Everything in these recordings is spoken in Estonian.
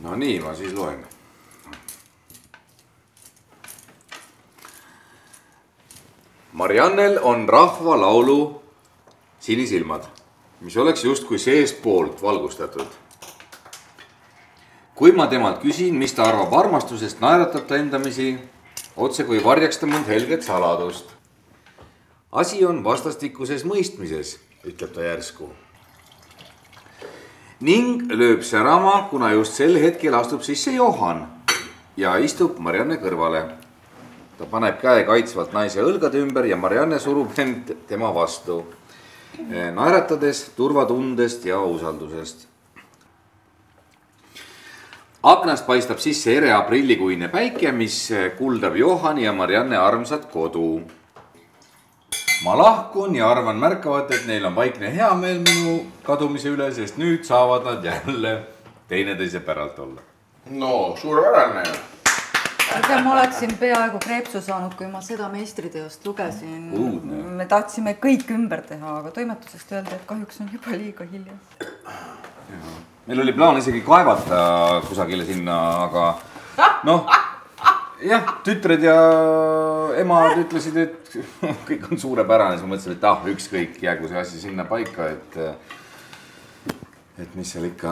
No nii, ma siis loen. Mariannel on rahvalaulu Sinisilmad, mis oleks justkui seespoolt valgustatud. Kui ma temalt küsin, mis ta arvab armastusest, naeratab ta endamisi, otse kui varjaks ta mõnd helget saladust. Asi on vastastikuses mõistmises, ütleb ta järsku. Ning lööb särama, kuna just sel hetkel astub sisse Johan ja istub Marianne kõrvale. Ta paneb käe kaitsvalt naise õlgade ümber ja Marianne surub end tema vastu, naeratades turvatundest ja usaldusest. Aknast paistab sisse ere aprillikuine päike, mis kuldab Johani ja Marianne armsat kodu. Ma lahkun ja arvan märkavat, et neil on vaikne heameel minu kadumise üle, sest nüüd saavad nad jälle teineteise päralt olla. No, suurepärane. Ma oleksin peaaegu kreepsu saanud, kui ma seda meistriteost lugesin. Me tahtsime kõik ümber teha, aga toimetusest öeldi, et kahjuks on juba liiga hilja. Meil oli plaan isegi kaevata kusagile sinna, aga noh, jah, tütred ja emad ütlesid, et kõik on suurepärane. Siis ma mõtlesin, et ükskõik jäägu see asi sinna paika, et mis seal ikka.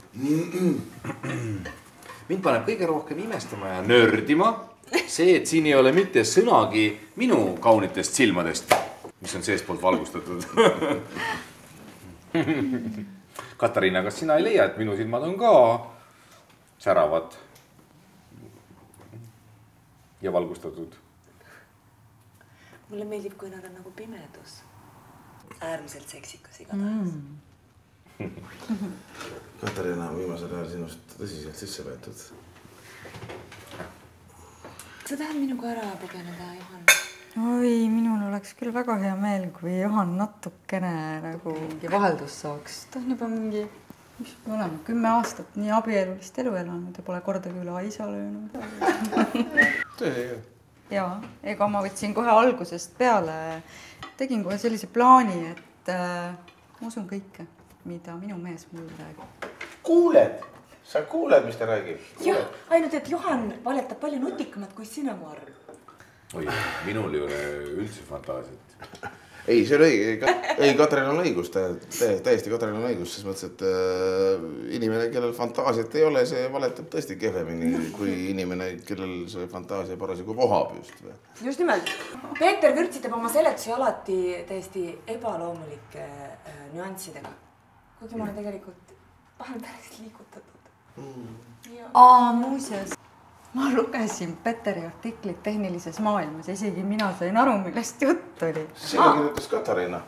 Mind paneb kõige rohkem imestama ja nördima see, et siin ei ole mitte sõnagi minu kaunitest silmadest, mis on seespoolt valgustatud. Katariina, kas sina ei leia, et minu silmad on ka säravad ja valgustatud? Mulle meeldib, kui nad on nagu pimedus. Äärmiselt seksikas igatahes. Katariina on viimasel ajal sinust tõsiselt sisse võetud. Sa tahad minuga ära põgeneda, Johan? Oi, minul oleks küll väga hea meel, kui Johan natukene nagu vaheldus saaks. Ta on juba mingi, mis me oleme, 10 aastat nii abielulist elu elanud ja pole kordagi üle aisa löönud. Jaa, ega ma võtsin kohe algusest peale. Tegin kohe sellise plaani, et ma usun kõike, mida minu mees mulle räägib. Kuuled? Sa kuuled, mis ta räägib? Jah, ainult, et Johan valetab palju nutikamad kui sina, ma arvan. Oi, minul ei ole üldse fantaasiat. Ei, see on õige. Ei, Katariina on õigus. Täiesti Katariina on õigus. Ses mõttes, et inimene, kellel fantaasiat ei ole, see valetab tõesti kehvemini kui inimene, kellel see fantaasia parasjagu vohab just. Just nimelt. Peeter vürtsitab oma seletusi alati täiesti ebaloomulike nüanssidega. Kuigi ma olen tegelikult vahel päris liigutatud. Muuseas, ma lugesin Peteri artiklit Tehnilises maailmas ja isegi mina sain aru, millest jutt oli. Sina kirjutas Katariina.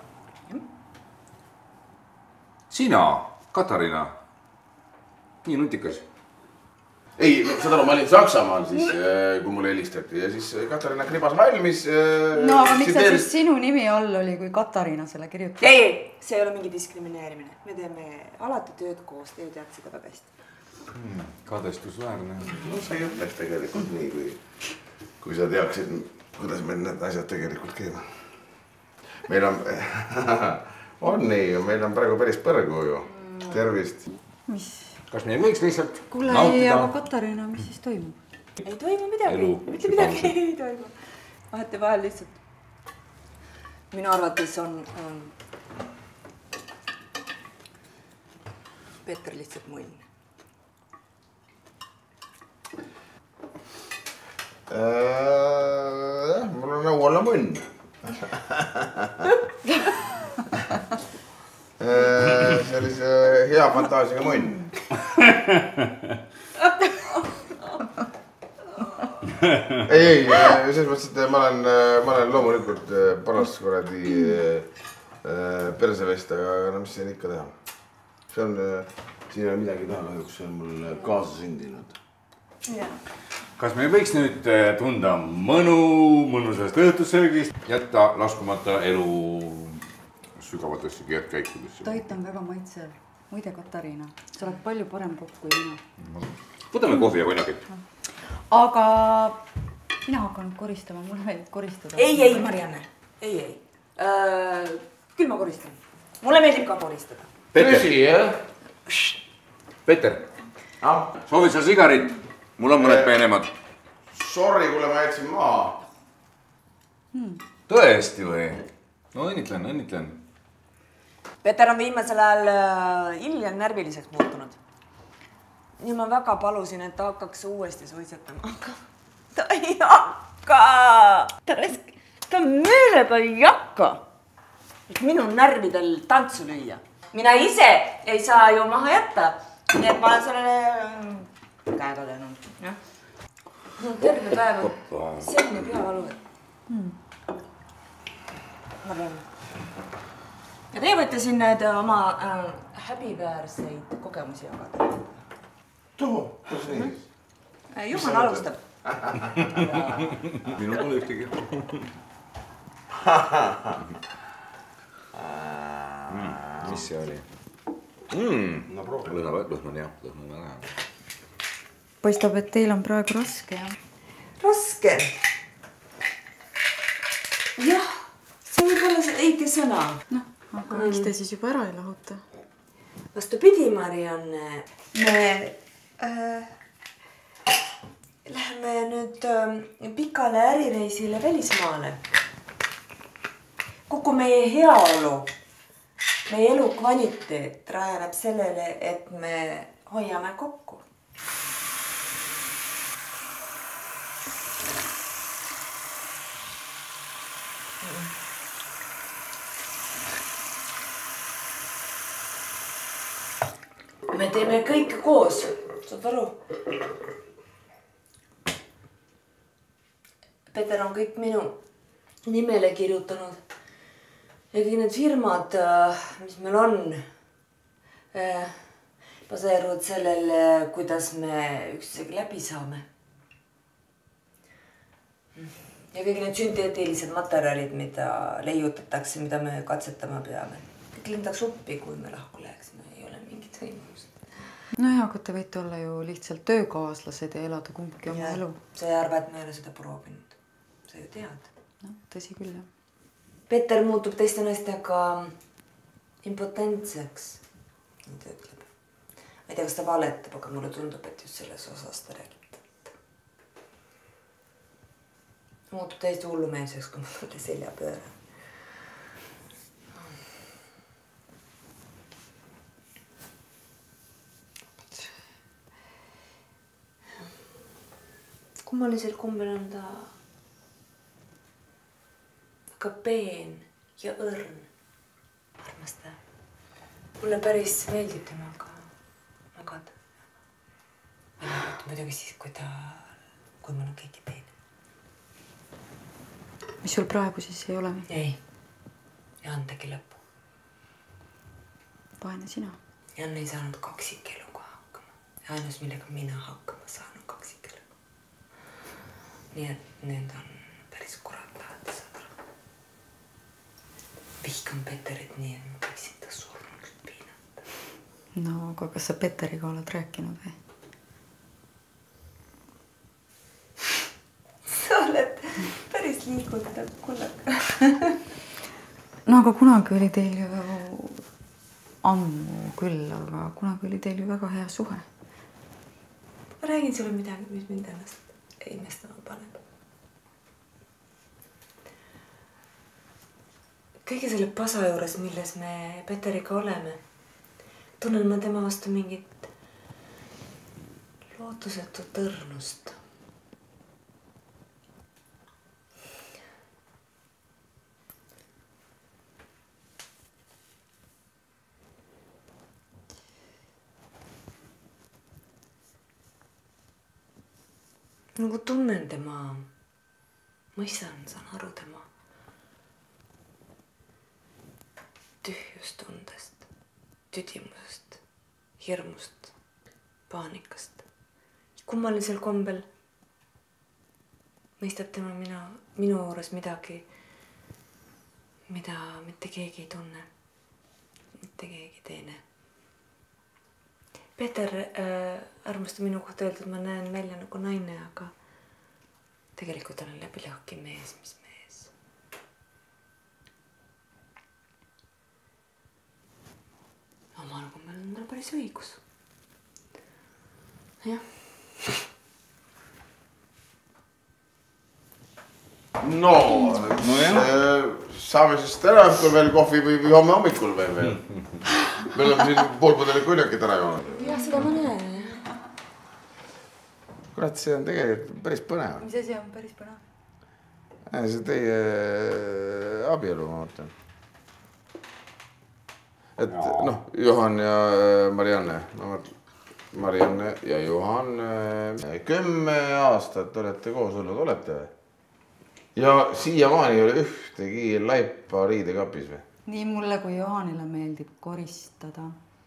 Sina, Katariina. Nii nutikas. Ei, seda ma olin Saksamaal siis, kui mulle helistati ja siis Katariina kribas valmis. No, aga miks see siis sinu nimi all oli, kui Katariina selle kirjutas? Ei, see ei ole mingi diskrimineerimine. Me teeme alati tööd koos, teie tead seda väga hästi. Kadestusväärne. No sa ei ütleks tegelikult nii, kui sa teaksid, kuidas meil need asjad tegelikult käivad. Meil on nii, meil on praegu päris põrgu ju. Tervist. Mis? Kas me ei võiks lihtsalt kuule, nautida? Aga Katariina, mis siis toimub? Ei toimu midagi. Mitte midagi ei toimu. Vahete vahel lihtsalt. Minu arvates on Peeter lihtsalt munn. Mul on nõu olla munn. Sellise hea fantaasiaga munn. Ei, selles mõttes, et ma olen loomulikult paras korradi persevest, aga mis siin ikka teha? Siin ei ole midagi taha, kahjuks see on mul kaasa sündinud. Kas me võiks nüüd tunda mõnusast õhtussöögist, jätta laskumata elu sügavatesse keerdkäikudesse? Toit on väga maitsev. Muide, Katariina, sa oled palju parem kokk kui mina. Võtame kohvi ja konjakit. Aga mina hakkan koristama, mulle meeldib koristada. Ei, Marianne. Ei. Küll ma koristan. Mulle meeldib ka koristada. Peeter. Tõsi, jah? Peeter, soovid sa sigarit? Mul on mõned peenemad. Sorry, kuule, ma jätsin maha. Tõesti või? No õnnitlen. Peeter on viimasel ajal hiljem närviliseks muutunud. Nii ma väga palusin, et ta hakkaks uuesti suitsetama. Aga ta ei hakka. Ta meelega ei hakka. Minu närvidel tantsu lüüa. Mina ise ei saa ju maha jätta. Nii et ma olen sellele käega löönud. Terve päev selline peavalu. Ma arvan. Ja teie võite siin need oma häbiväärseid kogemusi jagada. Too, kus nii? Juhan alustab. Minul pole ühtegi. Mis see oli? No proovi. Lõhn on hea. Paistab, et teil on praegu raske, jah? Raske. Jah, see võib olla see õige sõna. Noh, aga miks te siis juba ära ei lahuta? Vastupidi, Marianne. Me läheme nüüd pikale ärireisile välismaale. Kogu meie heaolu, meie elukvaliteet rajaneb sellele, et me hoiame kokku. Me teeme kõik koos, saad aru? Peeter on kõik minu nimele kirjutanud. Ja kõik need firmad, mis meil on, baseeruvad sellele, kuidas me üksteisega läbi saame. Ja kõik need sünteetilised materjalid, mida leiutatakse, mida me katsetama peame. Kõik lindaks uppi, kui me lahku läheksime. Ei ole mingit võimalust. No jah, aga te võite olla ju lihtsalt töökaaslased ja elada kumbki oma elu. Sa ei arva, et me ei ole seda proovinud. Sa ju tead. No, tõsi küll, jah. Peeter muutub teiste naistega impotentseks, nii ta ütleb. Ma ei tea, kas ta valetab, aga mulle tundub, et just selles osas ta räägib tõtt. Muutub täiesti hullumeelseks, kui ma talle selja pööran. Kummalisel kombel on ta ka peen ja õrn. Armastan. Mulle päris meeldib temaga magada. Muidugi siis, kui mul on keegi teine. Mis sul praegu siis ei ole? Ei. Jan tegi lõppu. Vaene sina. Jan ei saanud kaksikeluga hakkama. Ainus, millega mina hakkama saan, on kaksikelu. Nii et need on päris kuratlaadi saada. Vihkan Peterit nii, et ma võiksin ta surnuks piinata. No, aga kas sa Peteriga oled rääkinud või? Sa oled päris liigutav, kuule. No, aga kunagi oli teil ju ammu küll, aga kunagi oli teil ju väga hea suhe. Ma räägin sulle midagi, mis mind ennast imestama paneb. Kõige selle pasa juures, milles me Peteriga oleme, tunnen ma tema vastu mingit lootusetut õrnust. Nagu tunnen tema, mõistan, saan aru tema tühjustundest, tüdimusest, hirmust, paanikast. Kummalisel kombel mõistab tema minu juures midagi, mida mitte keegi ei tunne, mitte keegi teine. Peeter armastab minu kohta öelda, et ma näen välja nagu naine, aga tegelikult olen läbi lahki mees, mis mees. Omal kombel on tal päris õigus. jah. No saame siis täna õhtul veel kohvi või homme hommikul veel. Me oleme siin poolpudeli konjakit ära joonud. Jah, seda ma näen. Kurat, see on tegelikult päris põnev. Mis asi on päris põnev? See teie abielu, ma mõtlen. Et noh, Johan ja Marianne. Marianne ja Johan 10 aastat olete koos olnud, olete või? Ja siiamaani ei ole ühtegi laipa riidekapis või? Nii mulle kui Johanile meeldib koristada.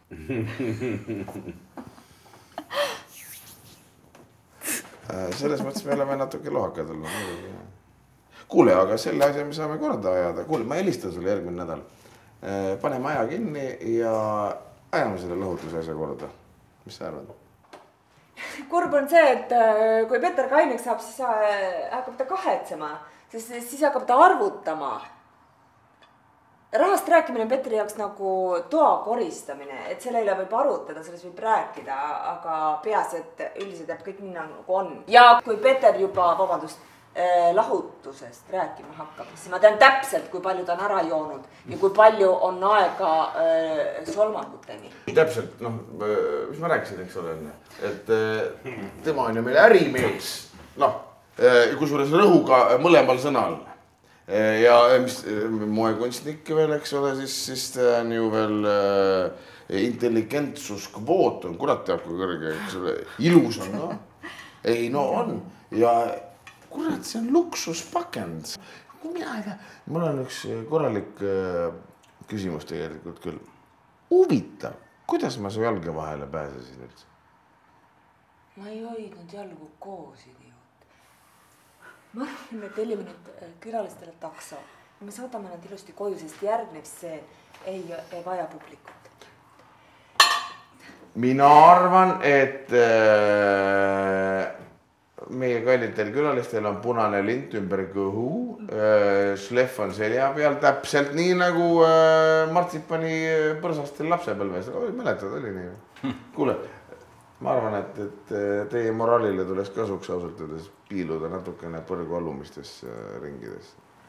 Selles mõttes me oleme natuke lohakad olnud. Kuule, aga selle asja me saame korda ajada. Kuule, ma helistan sulle järgmine nädal. Paneme aja kinni ja ajame selle lahutuse asja korda. Mis sa arvad? Kurb on see, et kui Peter kaineks saab, siis hakkab ta kahetsema. Siis hakkab ta arvutama. Rahast rääkimine on Petri jaoks nagu toa koristamine, et selle üle võib arutada, selles võib rääkida, aga peas, et üldiselt jääb kõik nii nagu on. Ja kui Peter juba, lahutusest rääkima hakkab, siis ma tean täpselt, kui palju ta on ära joonud ja kui palju on aega solmanguteni. Täpselt, mis ma rääkisin, eks ole, et tema on ju meil ärimees, kusjuures rõhuga mõlemal sõnal. Ja mis moekunstnik veel, eks ole, siis ta on ju veel intelligentsuskvoot on, kurat teab kui kõrge, eks ole, ilus on, no. Ei, no on. Ja kurat, see on luksuspakend. Mina ei tea, mul on üks korralik küsimus tegelikult küll. Huvitav, kuidas ma su jalge vahele pääsesin üldse? Ma ei hoidnud jalgu koos, idioot. Ma arvan, me tellime nüüd külalistele takso. Me saadame nad ilusti koju, sest järgnev see ei vaja publikut. Mina arvan, et meie kallitel külalistel on punane lint ümber kõhu, šlef on selja peal, täpselt nii nagu martsipani põrsastel lapsepõlves. Mäletad, oli nii? Kuule, ma arvan, et teie moraalile tuleks kasuks ausalt öeldes piiluda natukene põrgu allumistes ringides.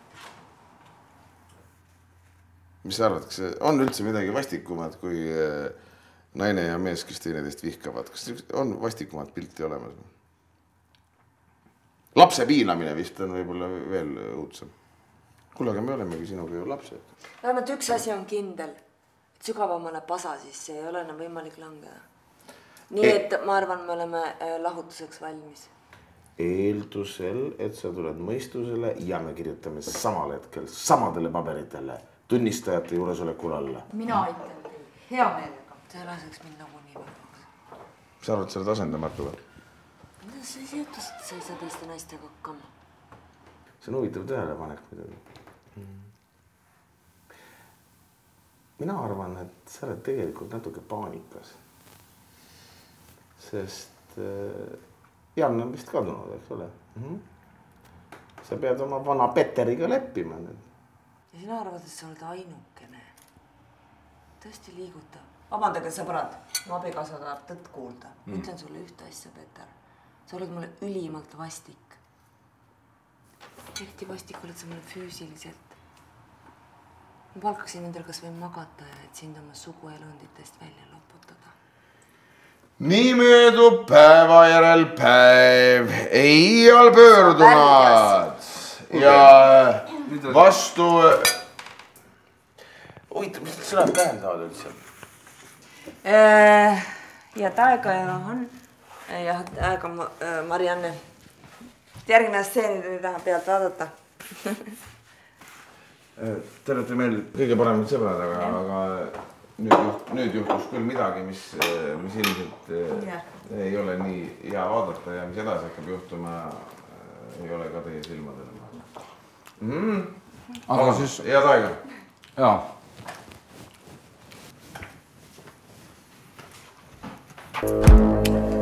Mis sa arvad, kas on üldse midagi vastikumad, kui naine ja mees, kes teineteist vihkavad? Kas on vastikumad pilti olemas? Lapse piinamine vist on võib-olla veel õudsem. Kuule, aga me olemegi sinuga ju lapsed. Vähemalt üks asi on kindel, et sügavamale pasa sisse ei ole enam võimalik langeda. Nii et ma arvan, me oleme lahutuseks valmis. Eeldusel, et sa tuled mõistusele ja me kirjutame samal hetkel samadele paberitele tunnistajate juuresolekul alla. Mina aitan teid, hea meelega. See laseks mind nagu nii vabaks. Sa arvad, sa oled asendamatu või? Kuidas sa ise ütlesid, et sa ei saa teiste naistega hakkama? See on huvitav tähelepanek midagi. Mina arvan, et sa oled tegelikult natuke paanikas. Sest Jan on vist kadunud, eks ole. Sa pead oma vana Peteriga leppima. Ja sina arvad, et sa oled ainukene. Tõesti liiguta. Vabandage, sõbrad, mu abikaasa tahab tõtt kuulda. Ütlen sulle ühte asja, Peter. Sa oled mulle ülimalt vastik. Eriti vastik oled sa mulle füüsiliselt. Ma palkaksin endal kas või magata ja et sind oma suguelunditest välja loputada. Nii möödub päeva järel päev, iial pöördunud ja vastu... Huvitav, mis sõnad tähendavad üldse? Head aega Johan ja aega Marianne. Järgmine stseenid pealt vaadata. Te olete meil kõige paremad sõbrad, aga nüüd juhtus küll midagi, mis ilmselt ei ole nii hea vaadata ja mis edasi hakkab juhtuma, ei ole ka teie silmadele. Aga siis... Head aega. Jaa.